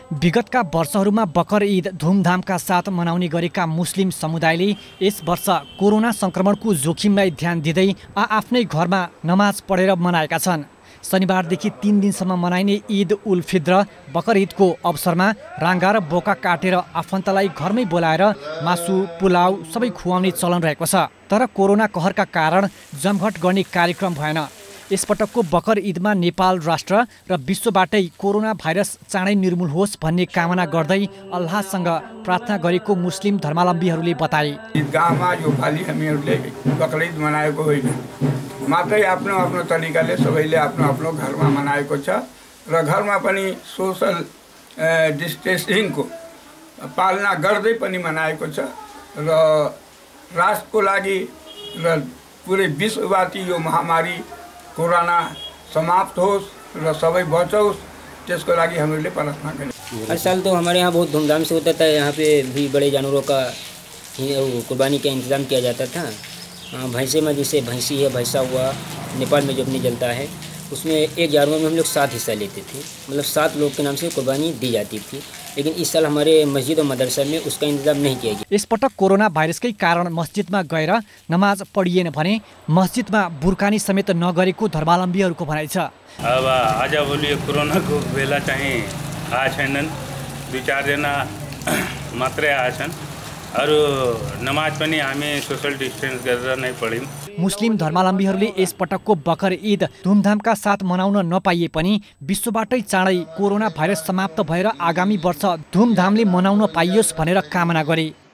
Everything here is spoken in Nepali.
विगतका वर्षहरूमा बकर ईद धुमधामका साथ मनाउने गरेका मुस्लिम समुदायले यस वर्ष कोरोना संक्रमणको जोखिमलाई ध्यान दिँदै आफ्नै घरमा नमाज पढेर मनाएका छन्। शनिबारदेखि 3 दिनसम्म मनाइने ईद उल फित्र बकर ईदको अवसरमा राङ्गा र बोका काटेर आफन्तलाई घरमै बोलाएर मासु पुलाउ सबै खुवाउने चलन रहेको छ। तर कोरोना कहरका कारण जमघट गर्ने कार्यक्रम भएन। यसपटकको बकर ईदमा नेपाल राष्ट्र र विश्वबाटै कोरोना भाइरस चाँडै निर्मूल होस् भन्ने कामना गर्दै अल्लाहसँग प्रार्थना गरेको मुस्लिम धर्मावलम्बीहरूले बताए। ईदगाहमा यो पालि हामीहरूले बकर ईद मनाएको होइन, मात्रै आफ्नो आफ्नो तरिकाले सबैले आफ्नो आफ्नो घरमा मनाएको छ र घरमा पनि सोशल डिस्टेन्सिङको पालना गर्दै पनि मनाएको छ र राष्ट्रको लागि र पुरै विश्वव्यापी यो महामारी कोरोना समाप्त होस् र सबै बचोस्, त्यसको लागि हामीले प्रार्थना करें। हर साल तो हमारे यहाँ बहुत धूमधाम से होता था। यहाँ पे भी बड़े जानवरों का कुर्बानी का इंतज़ाम किया जाता था। भैंसे में जैसे भैंसी है, भैंसा हुआ, नेपाल में जो अपनी जलता है उसमें एक जानवर में हम लोग 7 हिस्सा लेते थे, मतलब 7 लोग के नाम से कुर्बानी दी जाती थी। लेकिन इस साल हमारे मस्जिद और मदरसा में उसका इंतजाम नहीं किया गया। यसपटक कोरोना भाइरसकै कारण मस्जिदमा गएर नमाज पढिएन भने मस्जिदमा बुर्कानी समेत नगरेको धर्मावलम्बीहरूको भनाइ छ। अब आजभोलि कोरोनाको बेला चाहिँ आए छैनन्, 2-4 जना मात्रै आएछन्। अरू नमाज पनि हामी सोशल डिस्टेन्स गरेर नै पढ्यौँ। मुस्लिम धर्मावलम्बीहरूले यसपटकको बकर ईद धुमधामका साथ मनाउन नपाइए पनि विश्वबाटै चाँडै कोरोना भाइरस समाप्त भएर आगामी वर्ष धुमधामले मनाउन पाइयोस् भनेर कामना गरे।